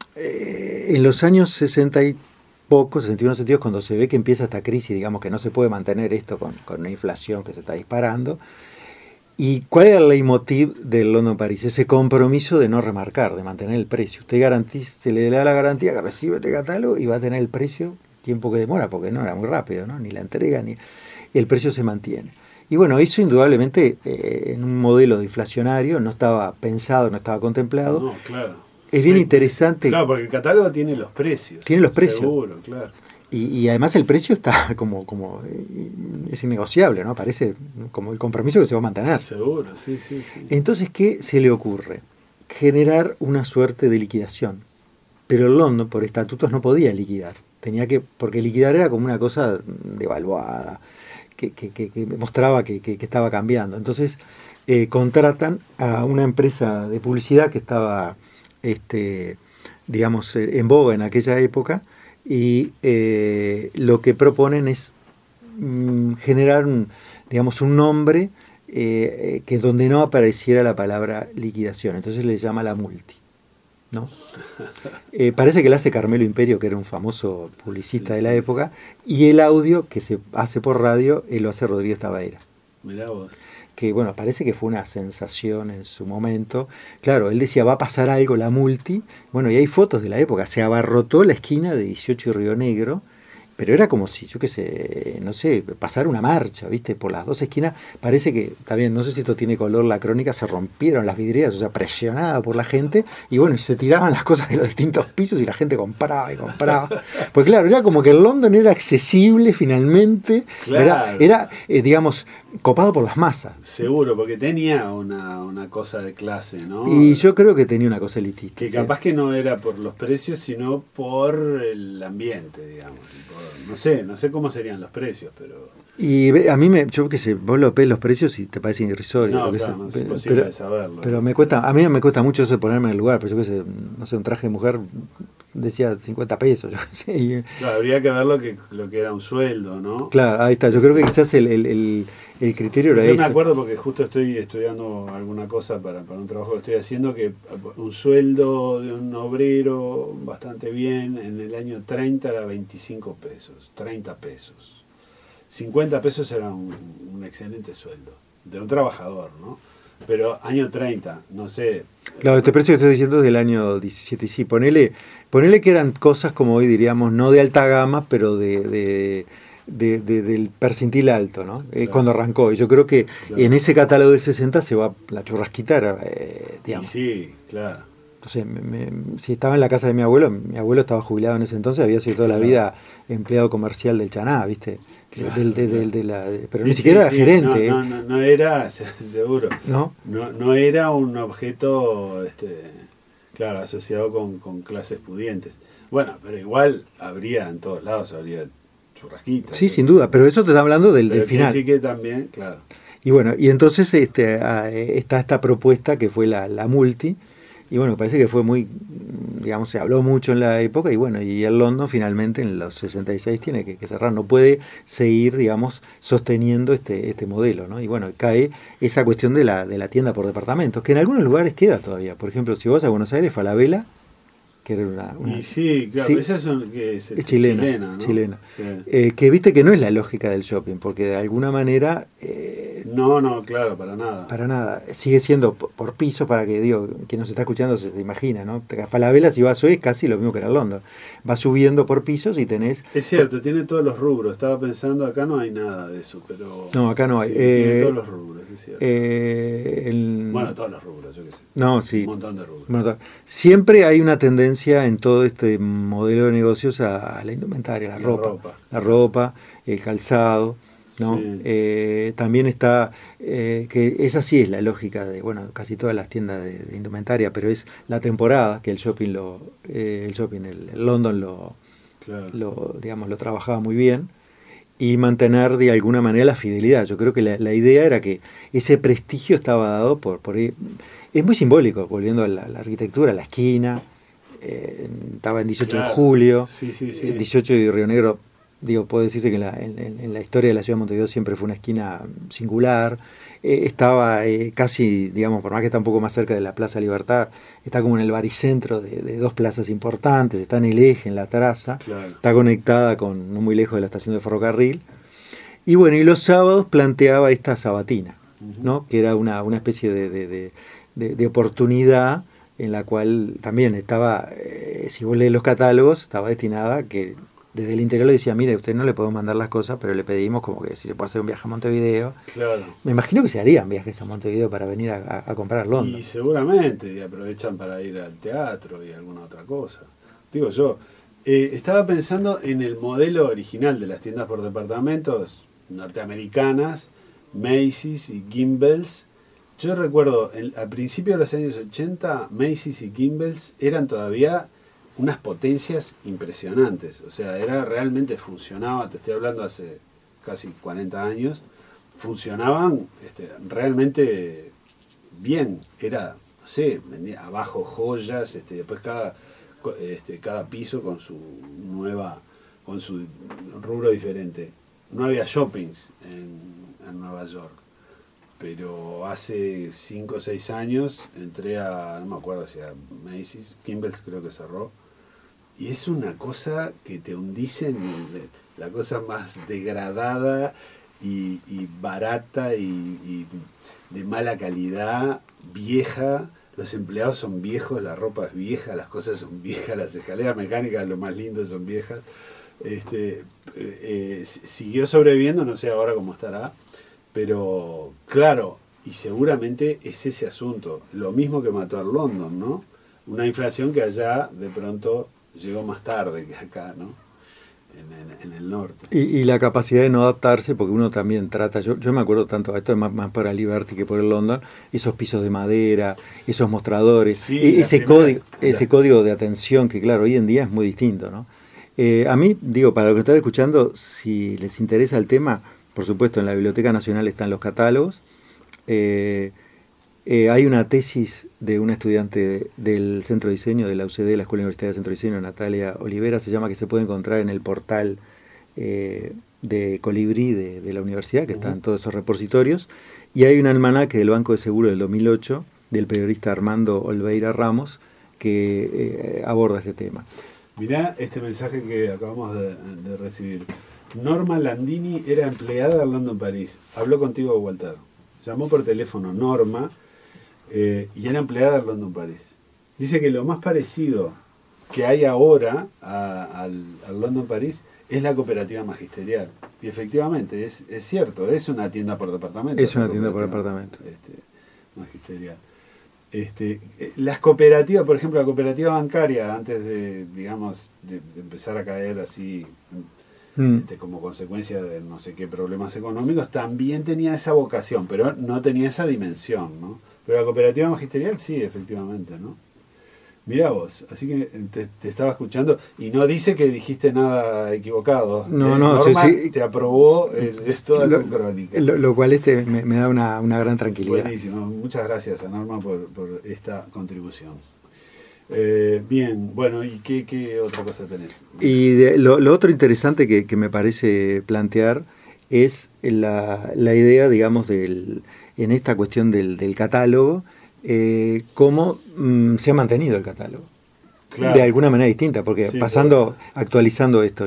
[SPEAKER 4] eh, en los años sesenta y poco, sesenta y uno, sesenta y dos, cuando se ve que empieza esta crisis, digamos que no se puede mantener esto con, con una inflación que se está disparando, ¿y cuál era el leitmotiv del London Paris? Ese compromiso de no remarcar, de mantener el precio. Usted garantiza, se le da la garantía que recibe este catálogo y va a tener el precio tiempo que demora, porque no era muy rápido, ¿no? Ni la entrega, ni el precio se mantiene. Y bueno, eso indudablemente eh, en un modelo inflacionario no estaba pensado, no estaba contemplado.
[SPEAKER 3] No, claro.
[SPEAKER 4] Es bien sí, interesante.
[SPEAKER 3] Claro, porque el catálogo tiene los precios.
[SPEAKER 4] Tiene los precios.
[SPEAKER 3] Seguro, claro.
[SPEAKER 4] Y, y además el precio está como, como es innegociable, ¿no? Parece como el compromiso que se va a mantener.
[SPEAKER 3] Seguro, sí, sí, sí.
[SPEAKER 4] Entonces, ¿qué se le ocurre? Generar una suerte de liquidación. Pero el London, por estatutos, no podía liquidar. Tenía que, porque liquidar era como una cosa devaluada, que, que, que, que mostraba que, que, que estaba cambiando. Entonces, eh, contratan a una empresa de publicidad que estaba... Este, digamos, eh, en boga en aquella época, y eh, lo que proponen es mm, generar un, digamos, un nombre eh, que donde no apareciera la palabra liquidación, entonces le llama la multi, ¿no? Eh, parece que la hace Carmelo Imperio, que era un famoso publicista sí, de la sí, época, sí. Y el audio que se hace por radio eh, lo hace Rodríguez Tabaera.
[SPEAKER 3] Mirá vos.
[SPEAKER 4] Que bueno, parece que fue una sensación en su momento. Claro, él decía, va a pasar algo, la multi. Bueno, y hay fotos de la época. Se abarrotó la esquina de dieciocho y Río Negro, pero era como si, yo qué sé, no sé, pasar una marcha, ¿viste? Por las dos esquinas. Parece que, también, no sé si esto tiene color la crónica, se rompieron las vidrieras, o sea, presionada por la gente, y bueno, y se tiraban las cosas de los distintos pisos y la gente compraba y compraba. Pues claro, era como que el London era accesible finalmente, claro. Era, era eh, digamos, copado por las masas.
[SPEAKER 3] Seguro, porque tenía una, una cosa de clase, ¿no?
[SPEAKER 4] Y yo creo que tenía una cosa elitista.
[SPEAKER 3] Que capaz ¿sí? que no era por los precios, sino por el ambiente, digamos. Y por, no sé, no sé cómo serían los precios, pero...
[SPEAKER 4] Y a mí, me, yo qué sé, vos lo ves los precios y te parece irrisorio.
[SPEAKER 3] No, claro, no es imposible
[SPEAKER 4] pero,
[SPEAKER 3] saberlo.
[SPEAKER 4] Pero me cuesta, a mí me cuesta mucho eso de ponerme en el lugar, pero yo qué sé, no sé, un traje de mujer decía cincuenta pesos. Yo qué sé, y,
[SPEAKER 3] claro, habría que ver lo que, lo que era un sueldo, ¿no?
[SPEAKER 4] Claro, ahí está, yo creo que quizás el... el, el El criterio era
[SPEAKER 3] Yo
[SPEAKER 4] ese.
[SPEAKER 3] me acuerdo porque justo estoy estudiando alguna cosa para, para un trabajo que estoy haciendo, que un sueldo de un obrero bastante bien en el año treinta era veinticinco pesos, treinta pesos. cincuenta pesos era un, un excelente sueldo de un trabajador, ¿no? Pero año treinta, no sé.
[SPEAKER 4] Claro, este precio que estoy diciendo es del año diecisiete, y sí, ponele, ponele que eran cosas como hoy diríamos, no de alta gama, pero de... de De, de, del percentil alto, ¿no? Claro. Eh, cuando arrancó. Y yo creo que claro. En ese catálogo del sesenta se va la churrasquita, eh, digamos.
[SPEAKER 3] Y sí, claro.
[SPEAKER 4] Entonces, me, me, si estaba en la casa de mi abuelo, mi abuelo estaba jubilado en ese entonces, había sido toda claro. la vida empleado comercial del Chaná, ¿viste? Claro, del, de, del, de la, de, pero sí, ni siquiera sí, era sí. gerente.
[SPEAKER 3] No, no, no, no era, seguro.
[SPEAKER 4] ¿No?
[SPEAKER 3] No, no era un objeto, este, claro, asociado con, con clases pudientes. Bueno, pero igual habría en todos lados, habría churrasquitas.
[SPEAKER 4] Sí, sin duda, pero eso te está hablando del, del final.
[SPEAKER 3] Sí que también, claro.
[SPEAKER 4] Y bueno, y entonces este, está esta propuesta que fue la, la multi, y bueno, parece que fue muy, digamos, se habló mucho en la época, y bueno, y el London finalmente en los sesenta y seis tiene que, que cerrar, no puede seguir, digamos, sosteniendo este, este modelo, ¿no? Y bueno, cae esa cuestión de la, de la tienda por departamentos, que en algunos lugares queda todavía. Por ejemplo, si vas a Buenos Aires, Falabella, que era una, una
[SPEAKER 3] y sí, claro,
[SPEAKER 4] sí,
[SPEAKER 3] esa es, un, que es,
[SPEAKER 4] es chilena,
[SPEAKER 3] chilena, ¿no?
[SPEAKER 4] chilena.
[SPEAKER 3] Sí.
[SPEAKER 4] Eh, que viste que no es la lógica del shopping, porque de alguna manera eh,
[SPEAKER 3] no, no, claro, para nada.
[SPEAKER 4] Para nada, sigue siendo por, por piso, para que digo, quien nos está escuchando se, se imagina, ¿no? Falabella, si vas hoy es casi lo mismo que en el London. Va subiendo por pisos y tenés...
[SPEAKER 3] Es cierto, tiene todos los rubros. Estaba pensando, acá no hay nada de eso, pero...
[SPEAKER 4] No, acá no hay.
[SPEAKER 3] Sí,
[SPEAKER 4] eh,
[SPEAKER 3] tiene todos los rubros, es cierto.
[SPEAKER 4] Eh, el...
[SPEAKER 3] Bueno, todos los rubros, yo qué sé.
[SPEAKER 4] No, sí.
[SPEAKER 3] Un montón de rubros.
[SPEAKER 4] Montón. Siempre hay una tendencia en todo este modelo de negocios a, a la indumentaria, la, la ropa, ropa. La ropa, el calzado, ¿no? Sí. Eh, también está, eh, que esa sí es la lógica de, bueno, casi todas las tiendas de, de indumentaria, pero es la temporada, que el shopping lo, eh, el shopping, el, el London lo, claro. lo, digamos, lo trabajaba muy bien, y mantener de alguna manera la fidelidad. Yo creo que la, la idea era que ese prestigio estaba dado por, por es muy simbólico, volviendo a la, la arquitectura, la esquina, eh, estaba en dieciocho claro. de julio,
[SPEAKER 3] sí, sí, sí.
[SPEAKER 4] dieciocho de Río Negro. Digo, puedo decirse que en la, en, en la historia de la ciudad de Montevideo siempre fue una esquina singular. Eh, estaba eh, casi, digamos, por más que está un poco más cerca de la Plaza Libertad, está como en el baricentro de, de dos plazas importantes, está en el eje, en la traza,
[SPEAKER 3] claro.
[SPEAKER 4] Está conectada con, no muy lejos de la estación de ferrocarril. Y bueno, y los sábados planteaba esta sabatina, uh-huh. ¿no? Que era una, una especie de, de, de, de, de oportunidad en la cual también estaba, eh, si vos lees los catálogos, estaba destinada a que desde el interior le decía, mire, usted no le podemos mandar las cosas, pero le pedimos como que si se puede hacer un viaje a Montevideo.
[SPEAKER 3] Claro.
[SPEAKER 4] Me imagino que se harían viajes a Montevideo para venir a, a, a comprar London.
[SPEAKER 3] Y seguramente, y aprovechan para ir al teatro y alguna otra cosa. Digo yo, eh, estaba pensando en el modelo original de las tiendas por departamentos norteamericanas, Macy's y Gimbels. Yo recuerdo, el, al principio de los años ochenta, Macy's y Gimbels eran todavía unas potencias impresionantes, o sea, era realmente funcionaba, te estoy hablando hace casi cuarenta años, funcionaban este, realmente bien, era, no sé, vendía abajo joyas, este, después cada, este, cada piso con su nueva, con su rubro diferente. No había shoppings en, en Nueva York, pero hace cinco o seis años entré a, no me acuerdo si a Macy's, Kimball's creo que cerró, y es una cosa que te hundice en la cosa más degradada y, y barata y, y de mala calidad, vieja. Los empleados son viejos, la ropa es vieja, las cosas son viejas, las escaleras mecánicas, lo más lindo, son viejas. Este, eh, siguió sobreviviendo, no sé ahora cómo estará, pero claro, y seguramente es ese asunto, lo mismo que mató a London, ¿no? Una inflación que allá de pronto llegó más tarde que acá, ¿no? En, en, en el norte.
[SPEAKER 4] Y, y la capacidad de no adaptarse, porque uno también trata, yo, yo me acuerdo tanto, esto es más, más para Liberty que por el London, esos pisos de madera, esos mostradores,
[SPEAKER 3] sí,
[SPEAKER 4] e, ese,
[SPEAKER 3] primeras,
[SPEAKER 4] código, ese
[SPEAKER 3] las...
[SPEAKER 4] código de atención que claro, hoy en día es muy distinto, ¿no? Eh, a mí, digo, para los que están escuchando, si les interesa el tema, por supuesto en la Biblioteca Nacional están los catálogos, eh, Eh, hay una tesis de una estudiante de, del Centro de Diseño de la U C D, la Escuela Universitaria de Centro de Diseño, Natalia Olivera, se llama, que se puede encontrar en el portal eh, de Colibrí de, de la universidad, que uh-huh. está en todos esos repositorios, y hay un almanaque del Banco de Seguro del dos mil ocho, del periodista Armando Olveira Ramos, que eh, aborda este tema.
[SPEAKER 3] Mirá este mensaje que acabamos de, de recibir. Norma Landini era empleada de London París. Habló contigo, Walter. Llamó por teléfono Norma, Eh, y era empleada de London Paris. Dice que lo más parecido que hay ahora a, al, al London Paris es la cooperativa magisterial. Y efectivamente, es, es cierto, es una tienda por departamento.
[SPEAKER 4] Es una tienda por departamento.
[SPEAKER 3] Este, magisterial. Este, las cooperativas, por ejemplo, la cooperativa bancaria, antes de, digamos, de, de empezar a caer así... Mm. Este, como consecuencia de no sé qué problemas económicos, también tenía esa vocación, pero no tenía esa dimensión, ¿no? Pero la cooperativa magisterial sí, efectivamente, ¿no? Mirá vos, así que te, te estaba escuchando y no dice que dijiste nada equivocado.
[SPEAKER 4] No,
[SPEAKER 3] eh,
[SPEAKER 4] no,
[SPEAKER 3] Norma
[SPEAKER 4] sí, sí.
[SPEAKER 3] te aprobó el, es toda
[SPEAKER 4] lo,
[SPEAKER 3] tu crónica.
[SPEAKER 4] Lo, lo cual este me, me da una, una gran tranquilidad.
[SPEAKER 3] Buenísimo, muchas gracias a Norma por, por esta contribución. Eh, bien, bueno, ¿y qué, qué otra cosa tenés?
[SPEAKER 4] Y de, lo, lo otro interesante que, que me parece plantear es la, la idea, digamos, del, en esta cuestión del, del catálogo, eh, cómo mm, se ha mantenido el catálogo. Claro. De alguna manera distinta, porque sí, pasando, sí. actualizando esto,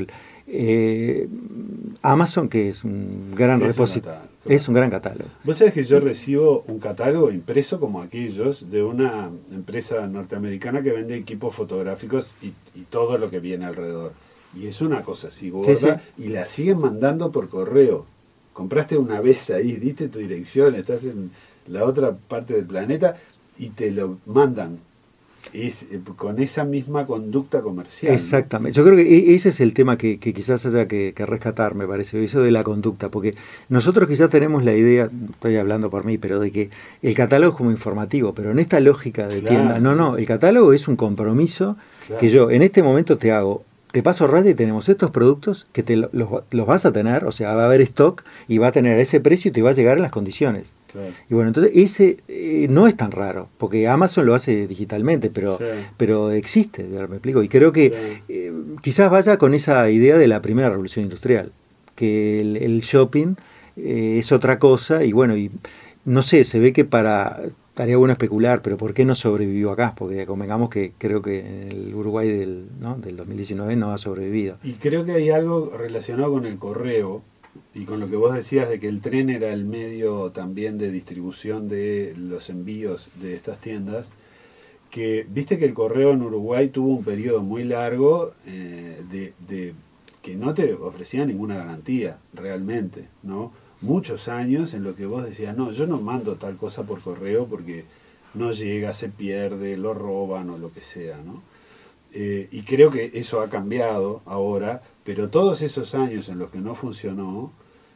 [SPEAKER 4] eh, Amazon, que es un gran repositorio, es un gran catálogo.
[SPEAKER 3] Vos sabés que yo recibo un catálogo impreso como aquellos de una empresa norteamericana que vende equipos fotográficos y, y todo lo que viene alrededor. Y es una cosa así gorda, sí, sí. Y la siguen mandando por correo. Compraste una vez ahí, diste tu dirección, estás en la otra parte del planeta y te lo mandan. Es, eh, con esa misma conducta comercial.
[SPEAKER 4] Exactamente. ¿No? Yo creo que ese es el tema que, que quizás haya que, que rescatar, me parece, eso de la conducta, porque nosotros quizás tenemos la idea, estoy hablando por mí, pero de que el catálogo es como informativo, pero en esta lógica de claro. tienda, no, no, el catálogo es un compromiso claro. que yo en este momento te hago, te paso raya y tenemos estos productos que te los, los vas a tener, o sea, va a haber stock y va a tener ese precio y te va a llegar en las condiciones. Claro. Y bueno, entonces ese eh, no es tan raro, porque Amazon lo hace digitalmente, pero, sí. pero existe, me explico. Y creo que sí. eh, quizás vaya con esa idea de la primera revolución industrial, que el, el shopping eh, es otra cosa, y bueno, y no sé, se ve que para, estaría bueno especular, pero ¿por qué no sobrevivió acá? Porque convengamos que creo que en el Uruguay del, ¿no? del dos mil diecinueve no ha sobrevivido.
[SPEAKER 3] Y creo que hay algo relacionado con el correo, y con lo que vos decías de que el tren era el medio también de distribución de los envíos de estas tiendas, que viste que el correo en Uruguay tuvo un periodo muy largo eh, de, de que no te ofrecía ninguna garantía realmente, ¿no? Muchos años en lo que vos decías, no, yo no mando tal cosa por correo porque no llega, se pierde, lo roban o lo que sea, ¿no? Eh, y creo que eso ha cambiado ahora, pero todos esos años en los que no funcionó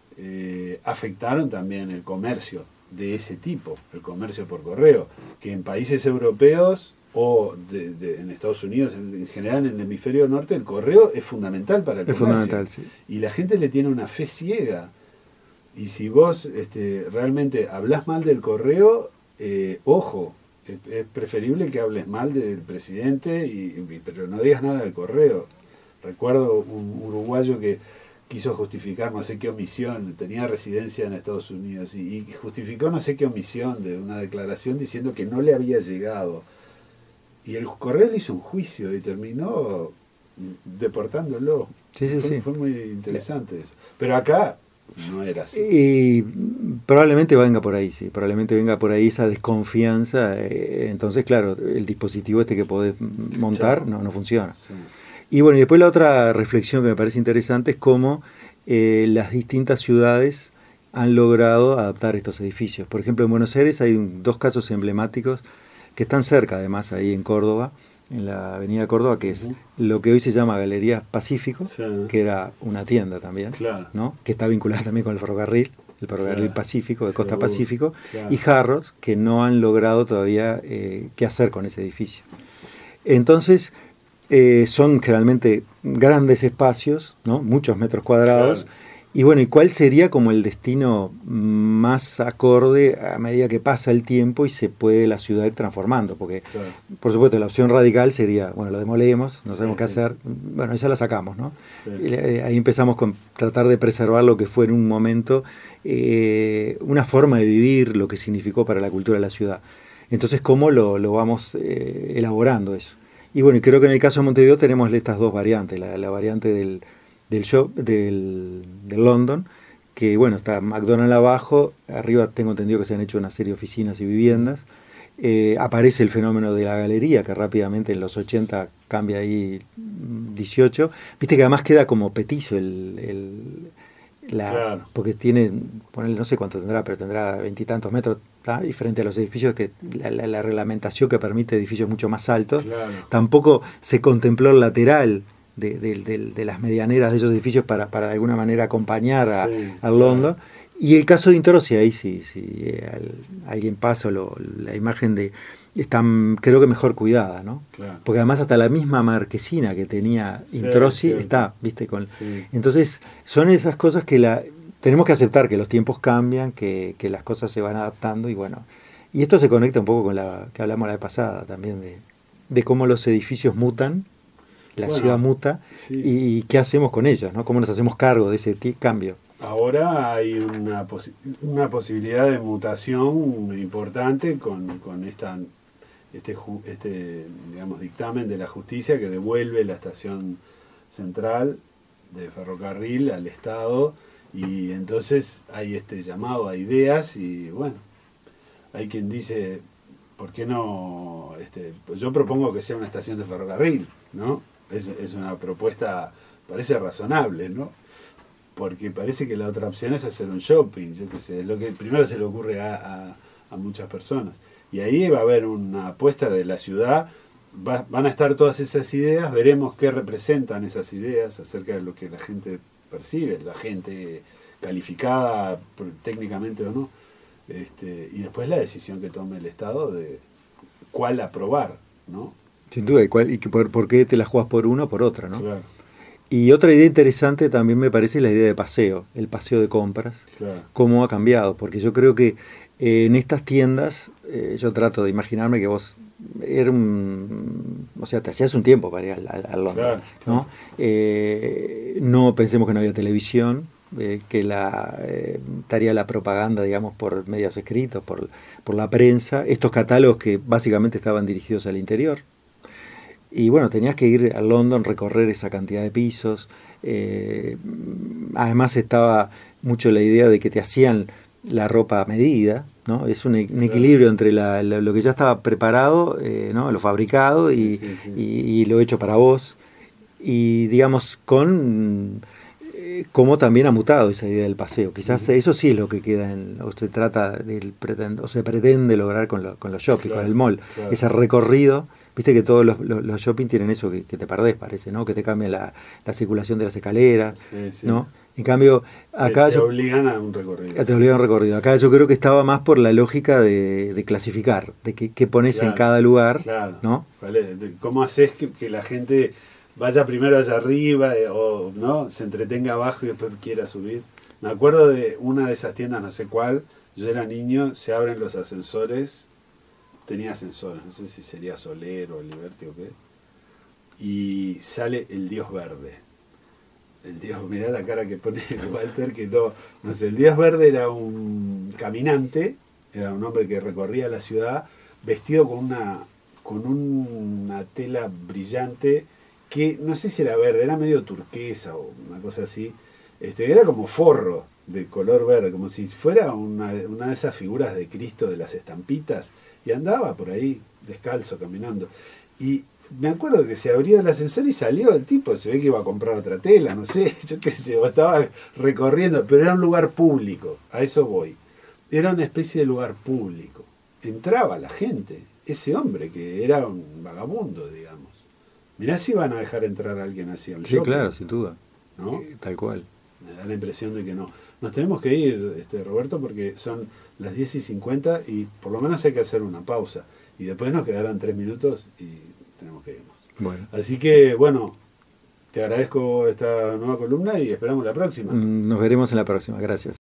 [SPEAKER 3] eh, afectaron también el comercio de ese tipo, el comercio por correo, que en países europeos o de, de, en Estados Unidos, en, en general en el hemisferio norte, el correo es fundamental para el
[SPEAKER 4] es
[SPEAKER 3] comercio.
[SPEAKER 4] Fundamental, sí.
[SPEAKER 3] Y la gente le tiene una fe ciega. Y si vos este, realmente hablás mal del correo, eh, ojo, Es, es preferible que hables mal del presidente, y, y, pero no digas nada del correo. Recuerdo un uruguayo que quiso justificar no sé qué omisión, tenía residencia en Estados Unidos, y, y justificó no sé qué omisión de una declaración diciendo que no le había llegado. Y el correo le hizo un juicio y terminó deportándolo.
[SPEAKER 4] Sí, sí,
[SPEAKER 3] fue,
[SPEAKER 4] sí.
[SPEAKER 3] fue muy interesante eso. Pero acá no era así.
[SPEAKER 4] Y probablemente venga por ahí, sí, probablemente venga por ahí esa desconfianza. Eh, entonces, claro, el dispositivo este que podés montar no, no funciona.
[SPEAKER 3] Sí.
[SPEAKER 4] Y bueno, y después la otra reflexión que me parece interesante es cómo eh, las distintas ciudades han logrado adaptar estos edificios. Por ejemplo, en Buenos Aires hay un, dos casos emblemáticos que están cerca, además, ahí en Córdoba, en la avenida Córdoba, que es uh-huh. lo que hoy se llama Galería Pacífico, sí. que era una tienda también,
[SPEAKER 3] claro.
[SPEAKER 4] ¿no? Que está vinculada también con el ferrocarril, el ferrocarril claro. Pacífico, de Costa
[SPEAKER 3] Seguro.
[SPEAKER 4] Pacífico,
[SPEAKER 3] claro.
[SPEAKER 4] y Harrods, que no han logrado todavía eh, qué hacer con ese edificio. Entonces, eh, son generalmente grandes espacios, ¿no? Muchos metros cuadrados,
[SPEAKER 3] claro.
[SPEAKER 4] y bueno, ¿y cuál sería como el destino más acorde a medida que pasa el tiempo y se puede la ciudad ir transformando? Porque,
[SPEAKER 3] claro.
[SPEAKER 4] por supuesto, la opción radical sería, bueno, lo demolemos, no sabemos
[SPEAKER 3] sí,
[SPEAKER 4] qué
[SPEAKER 3] sí.
[SPEAKER 4] hacer, bueno, esa la sacamos, ¿no?
[SPEAKER 3] Sí.
[SPEAKER 4] Y, eh, ahí empezamos con tratar de preservar lo que fue en un momento eh, una forma de vivir, lo que significó para la cultura de la ciudad. Entonces, ¿cómo lo, lo vamos eh, elaborando eso? Y bueno, creo que en el caso de Montevideo tenemos estas dos variantes, la, la variante del... del shop del, del London, que bueno, está McDonald's abajo, arriba tengo entendido que se han hecho una serie de oficinas y viviendas, eh, aparece el fenómeno de la galería, que rápidamente en los ochenta cambia ahí dieciocho, viste que además queda como petizo el, el la,
[SPEAKER 3] claro.
[SPEAKER 4] porque tiene, ponele, no sé cuánto tendrá, pero tendrá veintitantos metros, ¿tá? Y frente a los edificios, que la, la, la reglamentación que permite edificios mucho más altos,
[SPEAKER 3] claro.
[SPEAKER 4] tampoco se contempló el lateral De, de, de, de las medianeras de esos edificios para, para de alguna manera acompañar a,
[SPEAKER 3] sí,
[SPEAKER 4] a London. Claro. Y el caso de Intoro, sí, ahí sí, sí eh, al, alguien pasa, lo, la imagen de está creo que mejor cuidada, ¿no?
[SPEAKER 3] Claro.
[SPEAKER 4] Porque además hasta la misma marquesina que tenía
[SPEAKER 3] sí,
[SPEAKER 4] Introsi
[SPEAKER 3] cierto.
[SPEAKER 4] está, ¿viste? Con,
[SPEAKER 3] sí.
[SPEAKER 4] Entonces, son esas cosas que la tenemos que aceptar, que los tiempos cambian, que, que las cosas se van adaptando, y bueno, y esto se conecta un poco con la que hablamos la vez pasada también, de, de cómo los edificios mutan, la bueno, ciudad muta,
[SPEAKER 3] sí.
[SPEAKER 4] y qué hacemos con ellos, ¿no? Cómo nos hacemos cargo de ese cambio.
[SPEAKER 3] Ahora hay una, posi una posibilidad de mutación importante con, con esta, este, este digamos, dictamen de la justicia que devuelve la estación central de ferrocarril al Estado, y entonces hay este llamado a ideas, y bueno, hay quien dice, ¿por qué no? Este, pues yo propongo que sea una estación de ferrocarril, ¿no? Es, es una propuesta, parece razonable, ¿no? Porque parece que la otra opción es hacer un shopping, yo qué sé, es lo que primero se le ocurre a, a, a muchas personas. Y ahí va a haber una apuesta de la ciudad, va, van a estar todas esas ideas, veremos qué representan esas ideas acerca de lo que la gente percibe, la gente calificada técnicamente o no, este, y después la decisión que tome el Estado de cuál aprobar, ¿no?
[SPEAKER 4] Sin duda, y, cuál, y que por, por qué te la jugás por una o por otra, ¿no?
[SPEAKER 3] Claro.
[SPEAKER 4] Y otra idea interesante también me parece la idea de paseo, el paseo de compras,
[SPEAKER 3] claro.
[SPEAKER 4] Cómo ha cambiado, porque yo creo que eh, en estas tiendas, eh, yo trato de imaginarme que vos, era un, o sea, te hacías un tiempo para ir al, al, al London,
[SPEAKER 3] claro,
[SPEAKER 4] ¿no?
[SPEAKER 3] Claro.
[SPEAKER 4] Eh, no pensemos que no había televisión, eh, que la eh, estaría la propaganda, digamos, por medios escritos, por, por la prensa, estos catálogos que básicamente estaban dirigidos al interior. Y bueno, tenías que ir a London, recorrer esa cantidad de pisos. Eh, además estaba mucho la idea de que te hacían la ropa a medida, ¿no? Es un, un equilibrio entre la, la, lo que ya estaba preparado, eh, ¿no? Lo fabricado y,
[SPEAKER 3] sí, sí, sí.
[SPEAKER 4] y, y lo hecho para vos. Y digamos, con eh, cómo también ha mutado esa idea del paseo. Quizás uh-huh. eso sí es lo que queda, en, o se trata, del pretende, o se pretende lograr con, lo, con los shopping,
[SPEAKER 3] claro,
[SPEAKER 4] con el mall.
[SPEAKER 3] Claro.
[SPEAKER 4] Ese recorrido. Viste que todos los, los, los shopping tienen eso que, que te perdés, parece, ¿no? Que te cambia la, la circulación de las escaleras,
[SPEAKER 3] sí, sí.
[SPEAKER 4] ¿no? En cambio, acá...
[SPEAKER 3] Te, te
[SPEAKER 4] yo,
[SPEAKER 3] obligan a un recorrido.
[SPEAKER 4] Te sí. obligan a un recorrido. Acá yo creo que estaba más por la lógica de, de clasificar, de qué, qué pones
[SPEAKER 3] claro,
[SPEAKER 4] en cada lugar,
[SPEAKER 3] claro.
[SPEAKER 4] ¿no?
[SPEAKER 3] Vale. ¿Cómo haces que, que la gente vaya primero allá arriba eh, o no se entretenga abajo y después quiera subir? Me acuerdo de una de esas tiendas, no sé cuál, yo era niño, se abren los ascensores tenía ascensores, no sé si sería Soler o Liberty o qué. Y sale el Dios Verde. El Dios, mirá la cara que pone Walter, que no, no sé, el Dios Verde era un caminante, era un hombre que recorría la ciudad vestido con una, con una tela brillante que no sé si era verde, era medio turquesa o una cosa así, este, era como forro de color verde, como si fuera una, una de esas figuras de Cristo de las estampitas, y andaba por ahí descalzo caminando. Y me acuerdo que se abrió el ascensor y salió el tipo, se ve que iba a comprar otra tela, no sé, yo qué sé, o estaba recorriendo, pero era un lugar público, a eso voy. Era una especie de lugar público. Entraba la gente, ese hombre que era un vagabundo, digamos. Mirá si van a dejar entrar a alguien así al
[SPEAKER 4] Sí,
[SPEAKER 3] shopping,
[SPEAKER 4] claro, sin duda.
[SPEAKER 3] ¿no?
[SPEAKER 4] Eh, tal cual.
[SPEAKER 3] Me da la impresión de que no. Nos tenemos que ir, este, Roberto, porque son las diez y cincuenta y por lo menos hay que hacer una pausa. Y después nos quedarán tres minutos y tenemos que irnos.
[SPEAKER 4] Bueno.
[SPEAKER 3] Así que, bueno, te agradezco esta nueva columna y esperamos la próxima.
[SPEAKER 4] Nos veremos en la próxima. Gracias.